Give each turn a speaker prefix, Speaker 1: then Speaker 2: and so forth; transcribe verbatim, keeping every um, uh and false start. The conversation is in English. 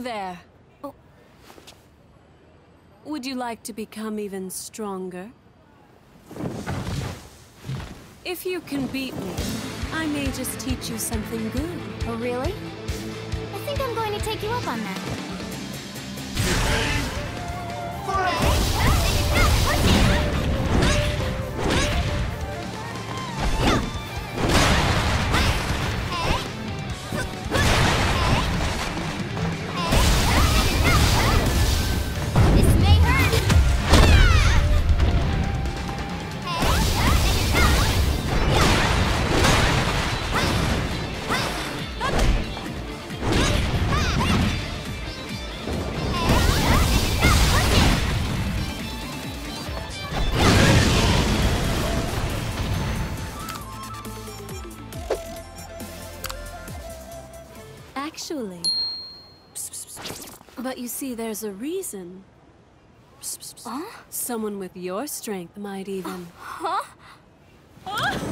Speaker 1: there!
Speaker 2: Oh.
Speaker 1: Would you like to become even stronger? If you can beat me, I may just teach you something good.
Speaker 2: Oh, really? I think I'm going to take you up on that.
Speaker 1: Actually. But you see, there's a reason.
Speaker 2: Huh?
Speaker 1: Someone with your strength might even...
Speaker 2: Huh? Huh?